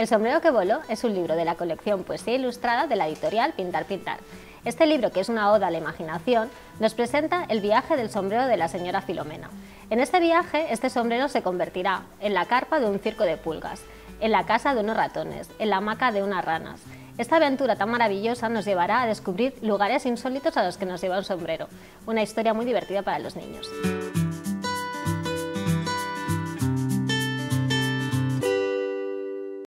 El sombrero que voló es un libro de la colección Poesía Ilustrada de la editorial Pintar Pintar. Este libro, que es una oda a la imaginación, nos presenta el viaje del sombrero de la señora Filomena. En este viaje, este sombrero se convertirá en la carpa de un circo de pulgas, en la casa de unos ratones, en la hamaca de unas ranas. Esta aventura tan maravillosa nos llevará a descubrir lugares insólitos a los que nos lleva un sombrero. Una historia muy divertida para los niños.